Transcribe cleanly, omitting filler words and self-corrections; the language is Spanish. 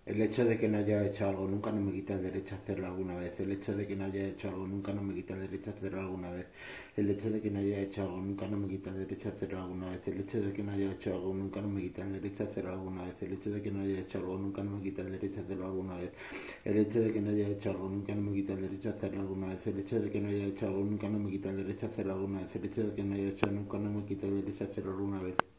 El hecho de que no haya hecho algo nunca no me quita el derecho a hacerlo alguna vez. El hecho de que no haya hecho algo nunca no me quita el derecho a hacerlo alguna vez. El hecho de que no haya hecho algo nunca no me quita el derecho a hacerlo alguna vez. El hecho de que no haya hecho algo nunca no me quita el derecho a hacerlo alguna vez. El hecho de que no haya hecho algo nunca no me quita el derecho a hacerlo alguna vez. El hecho de que no haya hecho algo nunca no me quita el derecho a hacerlo alguna vez. El hecho de que no haya hecho algo nunca no me quita el derecho a hacerlo alguna vez. El hecho de que no haya hecho nunca no me quita el derecho a hacerlo alguna vez.